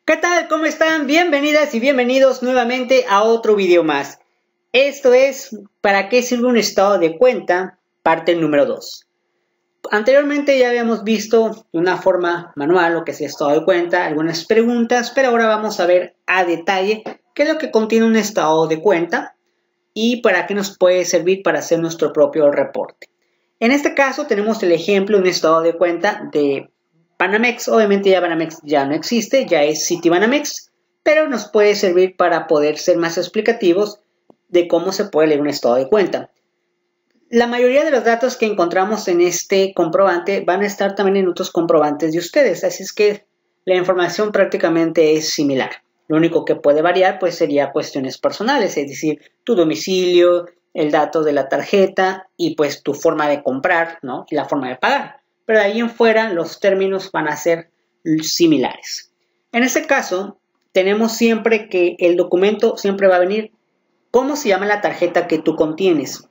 ¿Qué tal? ¿Cómo están? Bienvenidas y bienvenidos nuevamente a otro video más. Esto es ¿para qué sirve un estado de cuenta? Parte número 2. Anteriormente ya habíamos visto de una forma manual lo que es el estado de cuenta, algunas preguntas, pero ahora vamos a ver a detalle qué es lo que contiene un estado de cuenta y para qué nos puede servir para hacer nuestro propio reporte. En este caso tenemos el ejemplo de un estado de cuenta de Banamex. Obviamente ya Banamex ya no existe, ya es Citibanamex, pero nos puede servir para poder ser más explicativos de cómo se puede leer un estado de cuenta. La mayoría de los datos que encontramos en este comprobante van a estar también en otros comprobantes de ustedes, así es que la información prácticamente es similar. Lo único que puede variar pues sería cuestiones personales, es decir, tu domicilio, el dato de la tarjeta y pues tu forma de comprar, ¿no? Y la forma de pagar. Pero de ahí en fuera los términos van a ser similares. En este caso, tenemos siempre que el documento siempre va a venir cómo se llama la tarjeta que tú contienes.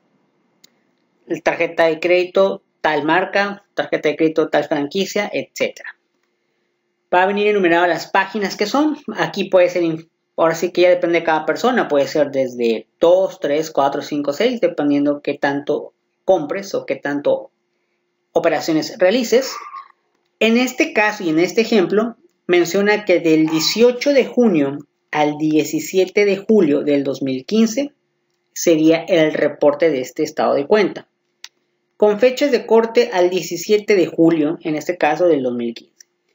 Tarjeta de crédito, tal marca, tarjeta de crédito, tal franquicia, etc. Va a venir enumerado las páginas que son. Aquí puede ser, ahora sí que ya depende de cada persona, puede ser desde 2, 3, 4, 5, 6, dependiendo qué tanto compres o qué tanto operaciones realices. En este caso y en este ejemplo, menciona que del 18 de junio al 17 de julio del 2015 sería el reporte de este estado de cuenta, con fechas de corte al 17 de julio, en este caso del 2015.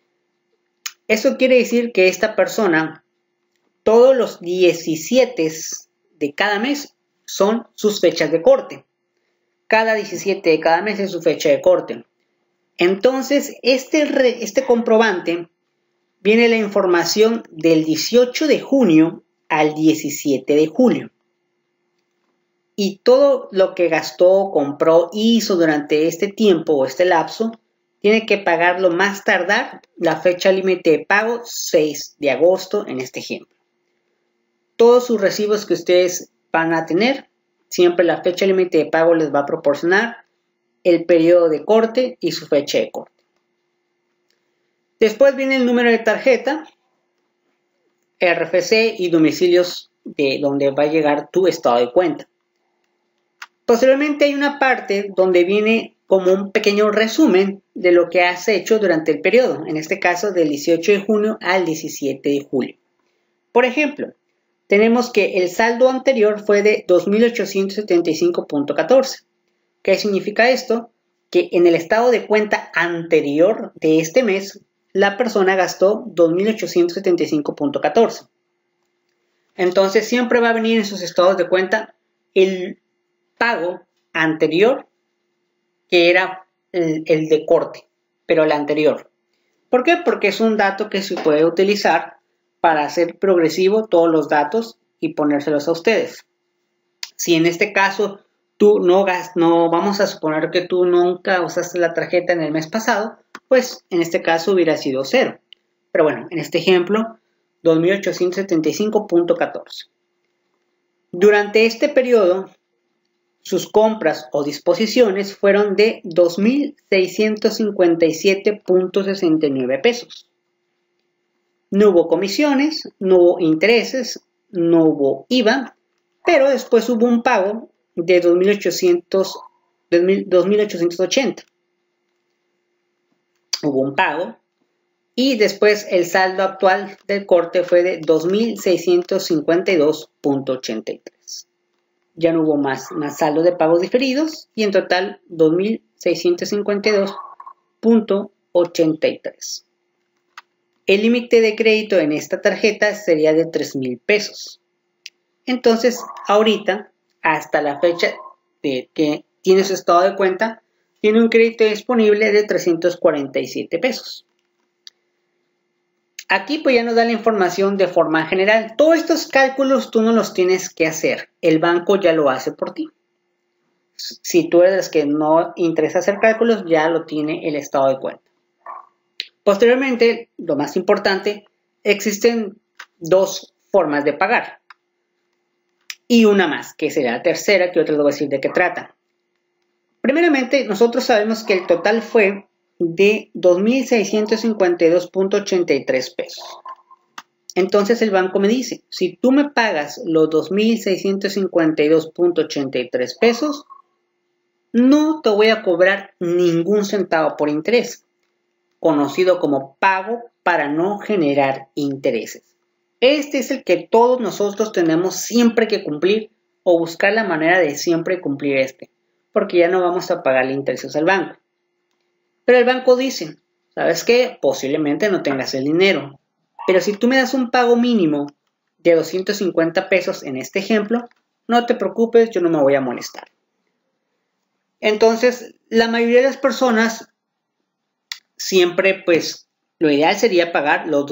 Eso quiere decir que esta persona, todos los 17 de cada mes son sus fechas de corte. Cada 17 de cada mes es su fecha de corte. Entonces, este comprobante viene la información del 18 de junio al 17 de julio. Y todo lo que gastó, compró, hizo durante este tiempo o este lapso, tiene que pagarlo más tardar la fecha límite de pago 6 de agosto en este ejemplo. Todos sus recibos que ustedes van a tener, siempre la fecha límite de pago les va a proporcionar el periodo de corte y su fecha de corte. Después viene el número de tarjeta, RFC y domicilios de donde va a llegar tu estado de cuenta. Posteriormente hay una parte donde viene como un pequeño resumen de lo que has hecho durante el periodo, en este caso del 18 de junio al 17 de julio. Por ejemplo, tenemos que el saldo anterior fue de 2.875.14. ¿Qué significa esto? Que en el estado de cuenta anterior de este mes, la persona gastó 2.875.14. Entonces siempre va a venir en sus estados de cuenta el pago anterior, que era el de corte, pero el anterior. ¿Por qué? Porque es un dato que se puede utilizar para hacer progresivo todos los datos y ponérselos a ustedes. Si en este caso tú no vamos a suponer que tú nunca usaste la tarjeta en el mes pasado, pues en este caso hubiera sido 0. Pero bueno, en este ejemplo, 2.875.14. Durante este periodo, sus compras o disposiciones fueron de 2.657.69 pesos. No hubo comisiones, no hubo intereses, no hubo IVA, pero después hubo un pago de 2.880. Hubo un pago y después el saldo actual del corte fue de 2.652.83. Ya no hubo más saldo de pagos diferidos y en total 2.652.83. El límite de crédito en esta tarjeta sería de 3,000 pesos. Entonces, ahorita, hasta la fecha de que tiene su estado de cuenta, tiene un crédito disponible de 347 pesos. Aquí pues ya nos da la información de forma general. Todos estos cálculos tú no los tienes que hacer. El banco ya lo hace por ti. Si tú eres que no interesa hacer cálculos, ya lo tiene el estado de cuenta. Posteriormente, lo más importante, existen dos formas de pagar. Y una más, que será la tercera, que yo te les voy a decir de qué trata. Primeramente, nosotros sabemos que el total fue de 2.652.83 pesos. Entonces el banco me dice, si tú me pagas los 2.652.83 pesos, no te voy a cobrar ningún centavo por interés, conocido como pago para no generar intereses. Este es el que todos nosotros tenemos siempre que cumplir o buscar la manera de siempre cumplir porque ya no vamos a pagarle intereses al banco. Pero el banco dice, ¿sabes qué? Posiblemente no tengas el dinero, pero si tú me das un pago mínimo de 250 pesos en este ejemplo, no te preocupes, yo no me voy a molestar. Entonces, la mayoría de las personas siempre, pues, lo ideal sería pagar los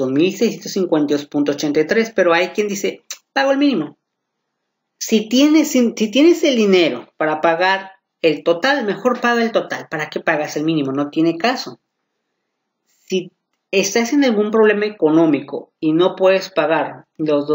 2.652.83, pero hay quien dice, pago el mínimo. Si tienes el dinero para pagar el total, mejor paga el total. ¿Para qué pagas el mínimo? No tiene caso. Si estás en algún problema económico y no puedes pagar los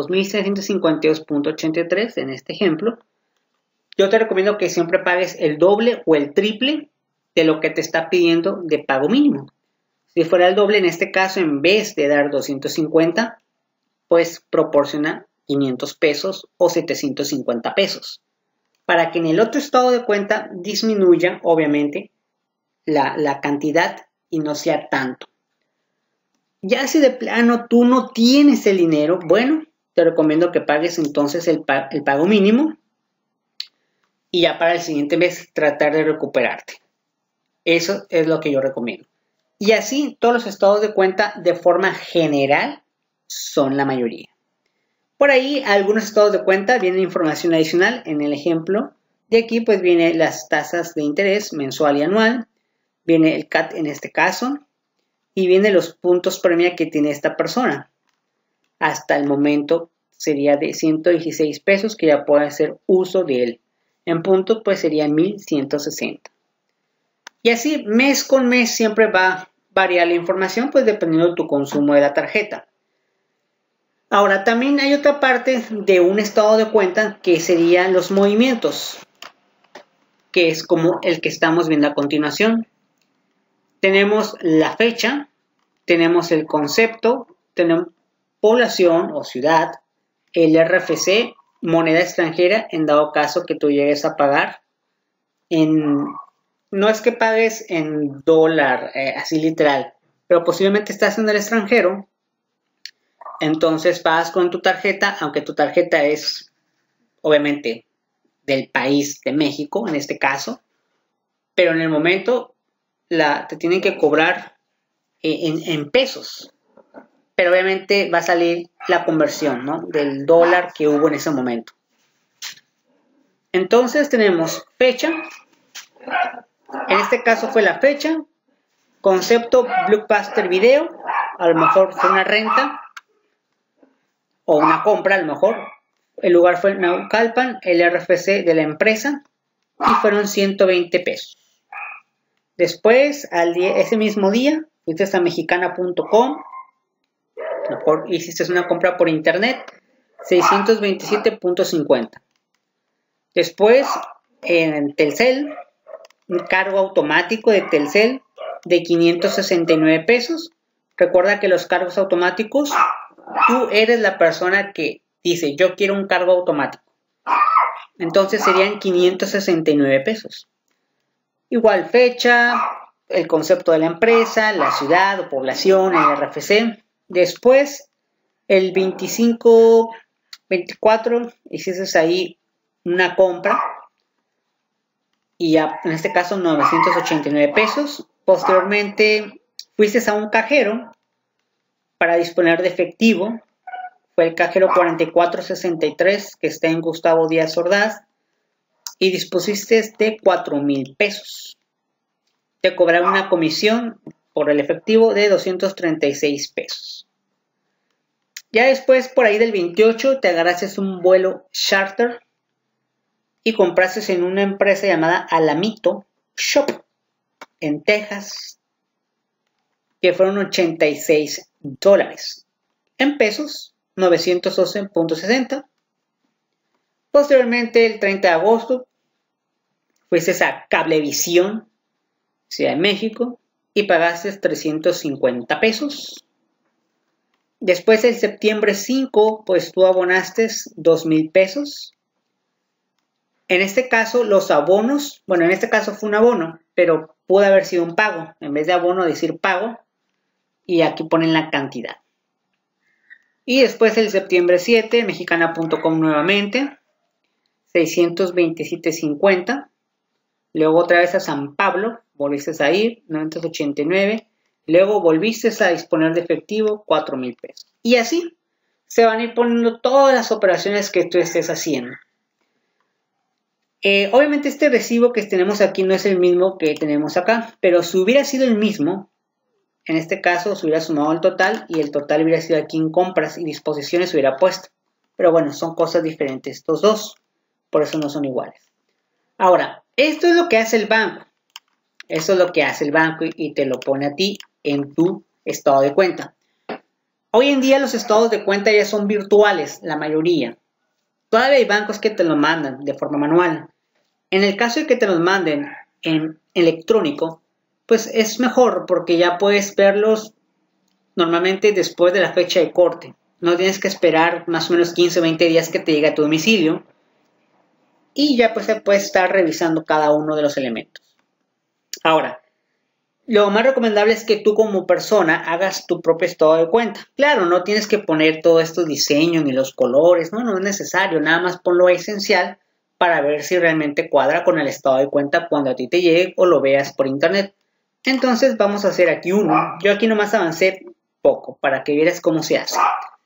2.652.83 en este ejemplo, yo te recomiendo que siempre pagues el doble o el triple de lo que te está pidiendo de pago mínimo. Si fuera el doble, en este caso, en vez de dar 250, pues proporciona 500 pesos o 750 pesos. Para que en el otro estado de cuenta disminuya, obviamente, la cantidad y no sea tanto. Ya si de plano tú no tienes el dinero, bueno, te recomiendo que pagues entonces el pago mínimo y ya para el siguiente mes tratar de recuperarte. Eso es lo que yo recomiendo. Y así todos los estados de cuenta de forma general son la mayoría. Por ahí algunos estados de cuenta vienen información adicional. En el ejemplo de aquí pues viene las tasas de interés mensual y anual. Viene el CAT en este caso. Y viene los puntos premia que tiene esta persona. Hasta el momento sería de 116 pesos que ya puede hacer uso de él. En puntos pues sería 1.160. Y así mes con mes siempre va a variar la información pues dependiendo de tu consumo de la tarjeta. Ahora también hay otra parte de un estado de cuenta que serían los movimientos, que es como el que estamos viendo a continuación. Tenemos la fecha, tenemos el concepto, tenemos población o ciudad, el RFC, moneda extranjera, en dado caso que tú llegues a pagar no es que pagues en dólar, así literal, pero posiblemente estás en el extranjero, entonces pagas con tu tarjeta, aunque tu tarjeta es obviamente del país de México, en este caso, pero en el momento te tienen que cobrar en pesos, pero obviamente va a salir la conversión, ¿no?, del dólar que hubo en ese momento. Entonces tenemos fecha, en este caso fue la fecha, concepto Blockbuster Video, a lo mejor fue una renta o una compra, a lo mejor. El lugar fue Naucalpan, el RFC de la empresa y fueron 120 pesos. Después, ese mismo día, fuiste a mexicana.com, a lo mejor hiciste una compra por internet, 627.50. Después, en Telcel, un cargo automático de Telcel de 569 pesos. Recuerda que los cargos automáticos, tú eres la persona que dice, yo quiero un cargo automático. Entonces serían 569 pesos. Igual fecha, el concepto de la empresa, la ciudad o población, el RFC. Después, el 24, hiciste ahí una compra. Y ya, en este caso 989 pesos. Posteriormente fuiste a un cajero para disponer de efectivo. Fue el cajero 4463 que está en Gustavo Díaz Ordaz y dispusiste de 4,000 pesos. Te cobrarán una comisión por el efectivo de 236 pesos. Ya después, por ahí del 28, te agarraste un vuelo charter y compraste en una empresa llamada Alamito Shop en Texas, que fueron $86. En pesos, 912.60. Posteriormente, el 30 de agosto, fuiste a Cablevisión, Ciudad de México, y pagaste 350 pesos. Después el septiembre 5, pues tú abonaste 2,000 pesos. En este caso, los abonos, bueno, en este caso fue un abono, pero pudo haber sido un pago. En vez de abono, decir pago. Y aquí ponen la cantidad. Y después el septiembre 7, mexicana.com nuevamente, 627.50. Luego otra vez a San Pablo, volviste a ir, 989. Luego volviste a disponer de efectivo, 4,000 pesos. Y así se van a ir poniendo todas las operaciones que tú estés haciendo. Obviamente este recibo que tenemos aquí no es el mismo que tenemos acá, pero si hubiera sido el mismo, en este caso se hubiera sumado el total y el total hubiera sido aquí en compras y disposiciones se hubiera puesto. Pero bueno, son cosas diferentes estos dos, por eso no son iguales. Ahora, esto es lo que hace el banco. Eso es lo que hace el banco y te lo pone a ti en tu estado de cuenta. Hoy en día los estados de cuenta ya son virtuales, la mayoría. Todavía hay bancos que te lo mandan de forma manual. En el caso de que te los manden en electrónico, pues es mejor porque ya puedes verlos normalmente después de la fecha de corte. No tienes que esperar más o menos 15 o 20 días que te llegue a tu domicilio. Y ya pues te puedes estar revisando cada uno de los elementos. Ahora, lo más recomendable es que tú como persona hagas tu propio estado de cuenta. Claro, no tienes que poner todos estos diseños ni los colores, no es necesario. Nada más pon lo esencial para ver si realmente cuadra con el estado de cuenta cuando a ti te llegue o lo veas por internet. Entonces vamos a hacer aquí uno. Yo aquí nomás avancé poco para que vieras cómo se hace.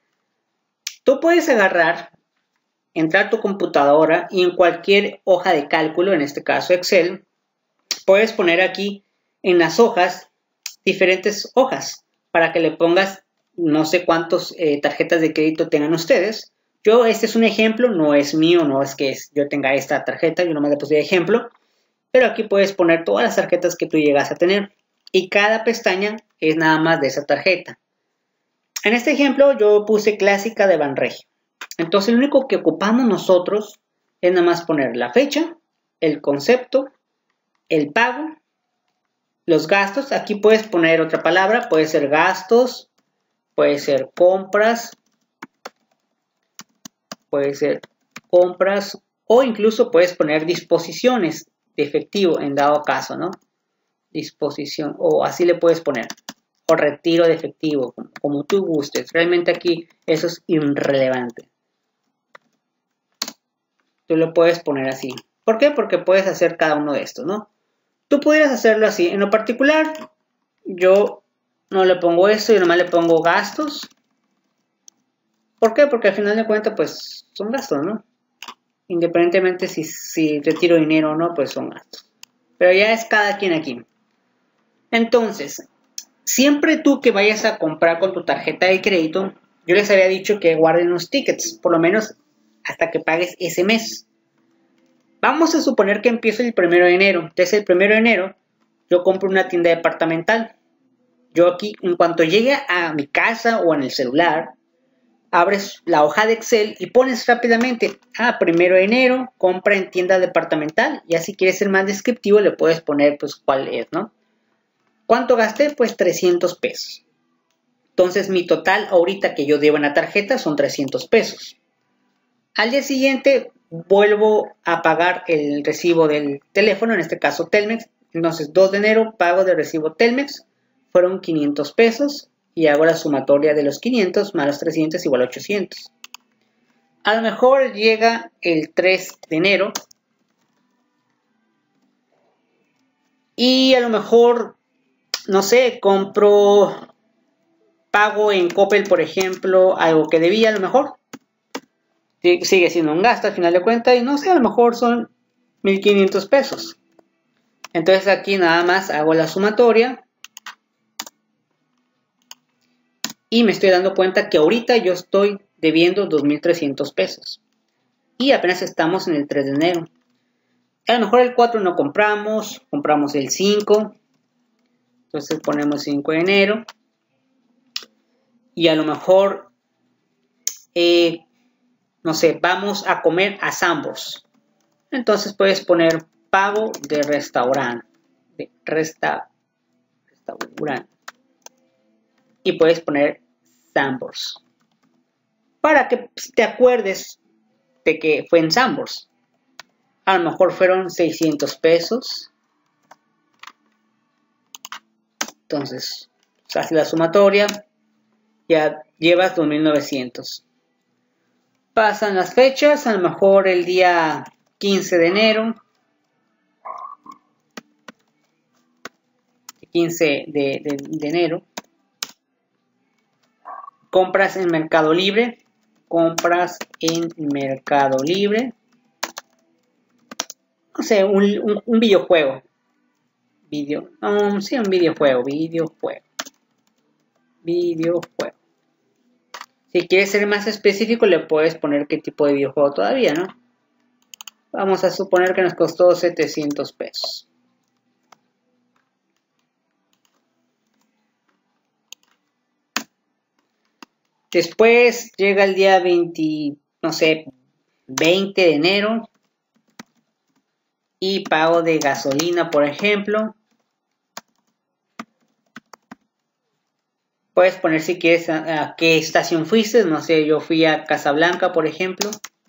Tú puedes agarrar, entrar a tu computadora y en cualquier hoja de cálculo, en este caso Excel, puedes poner aquí en las hojas diferentes hojas para que le pongas no sé cuántas tarjetas de crédito tengan ustedes. Este es un ejemplo, no es mío, no es que yo tenga esta tarjeta, yo nomás le puse de ejemplo, pero aquí puedes poner todas las tarjetas que tú llegas a tener y cada pestaña es nada más de esa tarjeta. En este ejemplo yo puse clásica de Banregio. Entonces lo único que ocupamos nosotros es nada más poner la fecha, el concepto, el pago, los gastos. Aquí puedes poner otra palabra, puede ser gastos, puede ser compras o incluso puedes poner disposiciones de efectivo en dado caso, ¿no? Disposición o así le puedes poner. O retiro de efectivo, como tú gustes. Realmente aquí eso es irrelevante. Tú lo puedes poner así. ¿Por qué? Porque puedes hacer cada uno de estos, ¿no? Tú pudieras hacerlo así. En lo particular, yo no le pongo esto, yo nomás le pongo gastos. ¿Por qué? Porque al final de cuentas, pues, son gastos, ¿no? Independientemente si retiro dinero o no, pues son gastos. Pero ya es cada quien aquí. Entonces, siempre tú que vayas a comprar con tu tarjeta de crédito, yo les había dicho que guarden los tickets, por lo menos hasta que pagues ese mes. Vamos a suponer que empieza el 1 de enero. Entonces el 1 de enero yo compro una tienda departamental. Yo aquí, en cuanto llegue a mi casa o en el celular, abres la hoja de Excel y pones rápidamente, 1 de enero, compra en tienda departamental. Ya si quieres ser más descriptivo le puedes poner pues cuál es, ¿no? ¿Cuánto gasté? Pues 300 pesos. Entonces mi total ahorita que yo debo en la tarjeta son 300 pesos. Al día siguiente vuelvo a pagar el recibo del teléfono, en este caso Telmex. Entonces 2 de enero pago de recibo Telmex, fueron 500 pesos y hago la sumatoria de los 500 más los 300 igual a 800. A lo mejor llega el 3 de enero y a lo mejor, no sé, pago en Coppel, por ejemplo, algo que debía a lo mejor. Sigue siendo un gasto al final de cuentas y no sé, a lo mejor son 1,500 pesos. Entonces aquí nada más hago la sumatoria y me estoy dando cuenta que ahorita yo estoy debiendo 2,300 pesos y apenas estamos en el 3 de enero. A lo mejor el 4 no compramos el 5, entonces ponemos 5 de enero y a lo mejor no sé, vamos a comer a Sambors. Entonces puedes poner pago de restaurante. Restaurante. Y puedes poner Sanborns. Para que te acuerdes de que fue en Sanborns. A lo mejor fueron 600 pesos. Entonces, haces la sumatoria. Ya llevas 2.900. Pasan las fechas. A lo mejor el día 15 de enero. 15 de enero. Compras en Mercado Libre. Compras en Mercado Libre. No sé, un videojuego. Sí, un videojuego. Videojuego. Si quieres ser más específico, le puedes poner qué tipo de videojuego todavía, ¿no? Vamos a suponer que nos costó 700 pesos. Después llega el día 20, no sé, 20 de enero. Y pago de gasolina, por ejemplo. Puedes poner si quieres a qué estación fuiste. No sé, yo fui a Casablanca, por ejemplo.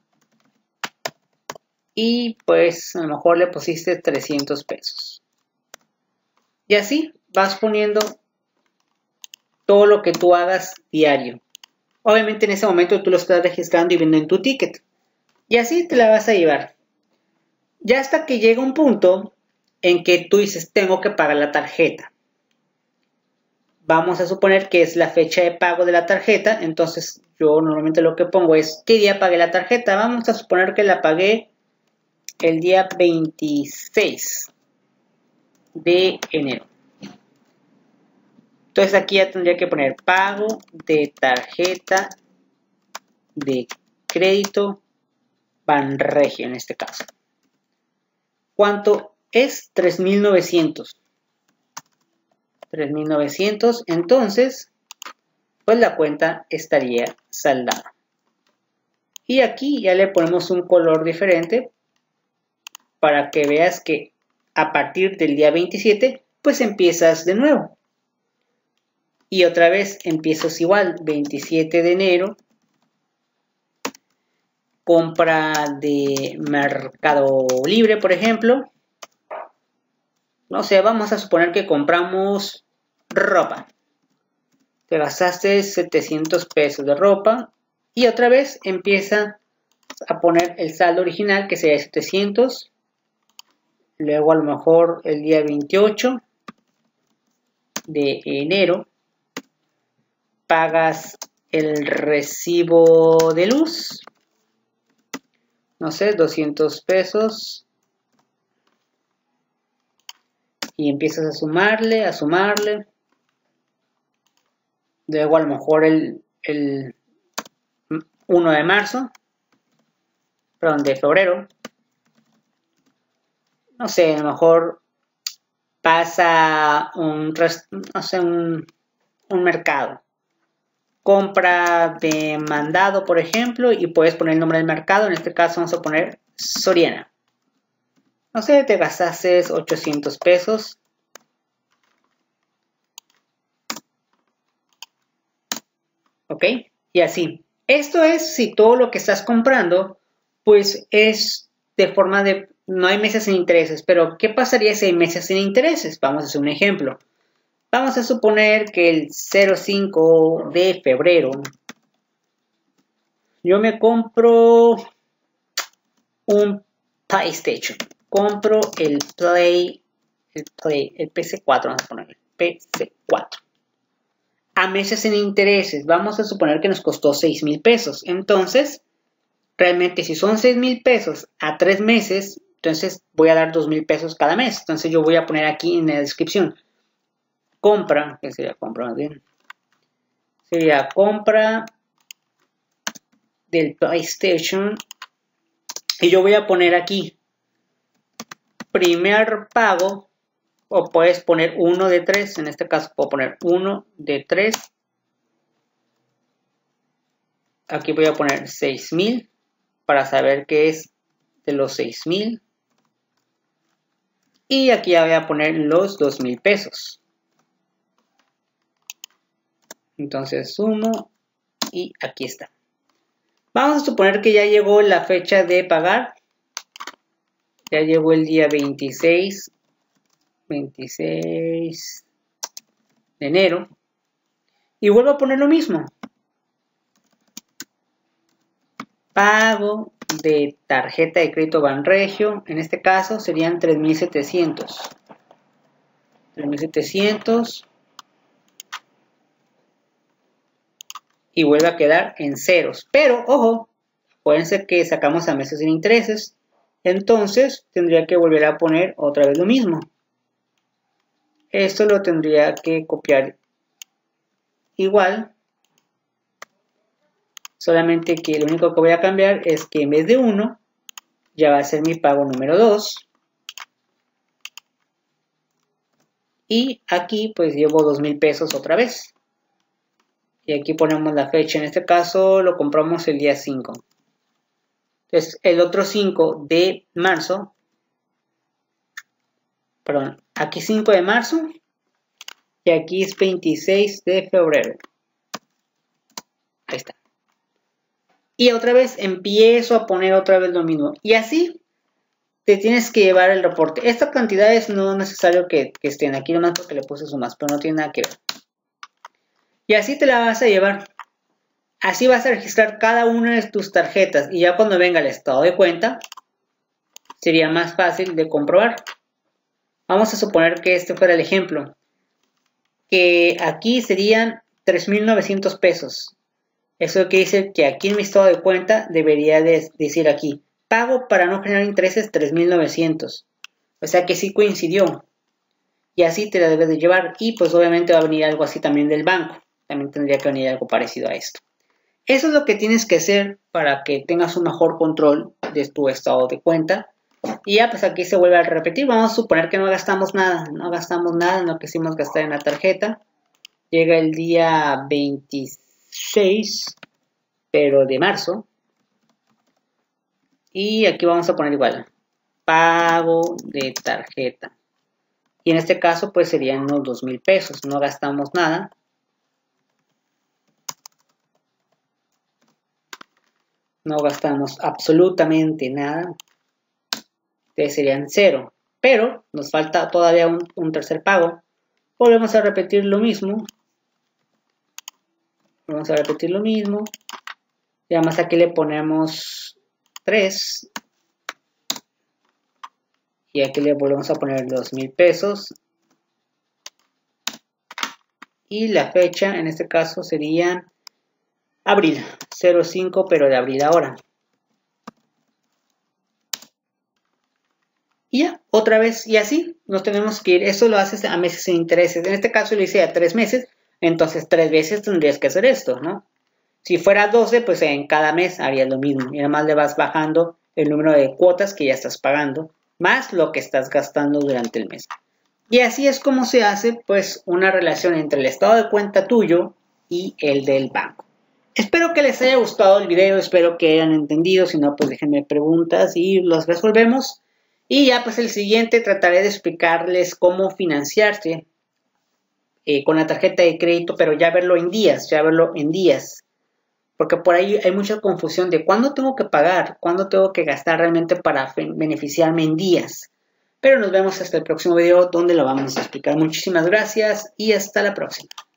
Y pues a lo mejor le pusiste 300 pesos. Y así vas poniendo todo lo que tú hagas diario. Obviamente en ese momento tú lo estás registrando y viendo en tu ticket. Y así te la vas a llevar. Ya hasta que llega un punto en que tú dices, tengo que pagar la tarjeta. Vamos a suponer que es la fecha de pago de la tarjeta. Entonces yo normalmente lo que pongo es, ¿qué día pagué la tarjeta? Vamos a suponer que la pagué el día 26 de enero. Entonces aquí ya tendría que poner pago de tarjeta de crédito Banregio en este caso. ¿Cuánto es? 3.900. 3.900, entonces pues la cuenta estaría saldada. Y aquí ya le ponemos un color diferente para que veas que a partir del día 27 pues empiezas de nuevo. Y otra vez empiezas igual, 27 de enero, compra de Mercado Libre, por ejemplo. No sé, vamos a suponer que compramos ropa. Te gastaste 700 pesos de ropa y otra vez empieza a poner el saldo original que sería 700. Luego a lo mejor el día 28 de enero pagas el recibo de luz. No sé, 200 pesos. Y empiezas a sumarle. Luego a lo mejor el 1 de marzo. Perdón, de febrero. No sé, a lo mejor pasa un mercado. Compra de mandado, por ejemplo, y puedes poner el nombre del mercado. En este caso vamos a poner Soriana. No sé, te gastaste 800 pesos. ¿Ok? Y así. Esto es si todo lo que estás comprando, pues es de forma de... No hay meses sin intereses, pero ¿qué pasaría si hay meses sin intereses? Vamos a hacer un ejemplo. Vamos a suponer que el 05 de febrero yo me compro un PlayStation. Compro el PC4, vamos a poner el PC4. A meses sin intereses, vamos a suponer que nos costó 6,000 pesos. Entonces, realmente si son 6,000 pesos a 3 meses, entonces voy a dar 2,000 pesos cada mes. Entonces yo voy a poner aquí en la descripción. Compra, que sería compra más bien. Sería compra del PlayStation. Y yo voy a poner aquí primer pago. O puedes poner 1 de 3. En este caso puedo poner 1 de 3. Aquí voy a poner 6,000 para saber qué es de los 6,000. Y aquí ya voy a poner los 2,000 pesos. Entonces sumo y aquí está. Vamos a suponer que ya llegó la fecha de pagar. Ya llegó el día 26 de enero. Y vuelvo a poner lo mismo. Pago de tarjeta de crédito Banregio. En este caso serían 3,700. 3,700. Y vuelve a quedar en ceros. Pero, ojo, pueden ser que sacamos a meses sin intereses. Entonces, tendría que volver a poner otra vez lo mismo. Esto lo tendría que copiar igual. Solamente que lo único que voy a cambiar es que en vez de 1, ya va a ser mi pago número 2. Y aquí pues llevo 2,000 pesos otra vez. Y aquí ponemos la fecha. En este caso lo compramos el día 5. Entonces el otro 5 de marzo. Perdón, aquí 5 de marzo. Y aquí es 26 de febrero. Ahí está. Y otra vez empiezo a poner otra vez lo mismo. Y así te tienes que llevar el reporte. Estas cantidades no es necesario que estén aquí nomás porque le puse sumas, pero no tiene nada que ver. Y así te la vas a llevar. Así vas a registrar cada una de tus tarjetas y ya cuando venga el estado de cuenta sería más fácil de comprobar. Vamos a suponer que este fuera el ejemplo. Que aquí serían 3,900 pesos. Eso quiere decir que aquí en mi estado de cuenta debería decir aquí, pago para no generar intereses 3,900. O sea que sí coincidió. Y así te la debes de llevar. Y pues obviamente va a venir algo así también del banco. También tendría que venir algo parecido a esto. Eso es lo que tienes que hacer para que tengas un mejor control de tu estado de cuenta. Y ya pues aquí se vuelve a repetir. Vamos a suponer que no gastamos nada. No gastamos nada en lo que hicimos gastar en la tarjeta. Llega el día 26, pero de marzo. Y aquí vamos a poner igual. Pago de tarjeta. Y en este caso pues serían unos 2,000 pesos. No gastamos nada. No gastamos absolutamente nada. Entonces serían 0. Pero nos falta todavía un tercer pago. Volvemos a repetir lo mismo. Vamos a repetir lo mismo. Y además aquí le ponemos 3. Y aquí le volvemos a poner 2,000 pesos. Y la fecha en este caso sería abril. 05, pero de abril ahora. Y ya, otra vez, y así nos tenemos que ir. Eso lo haces a meses sin intereses. En este caso lo hice a 3 meses, entonces 3 veces tendrías que hacer esto, ¿no? Si fuera 12, pues en cada mes harías lo mismo. Y además le vas bajando el número de cuotas que ya estás pagando, más lo que estás gastando durante el mes. Y así es como se hace, pues, una relación entre el estado de cuenta tuyo y el del banco. Espero que les haya gustado el video, espero que hayan entendido. Si no, pues déjenme preguntas y los resolvemos. Y ya pues el siguiente trataré de explicarles cómo financiarse con la tarjeta de crédito, pero ya verlo en días, porque por ahí hay mucha confusión de cuándo tengo que pagar, cuándo tengo que gastar realmente para beneficiarme en días. Pero nos vemos hasta el próximo video donde lo vamos a explicar. Muchísimas gracias y hasta la próxima.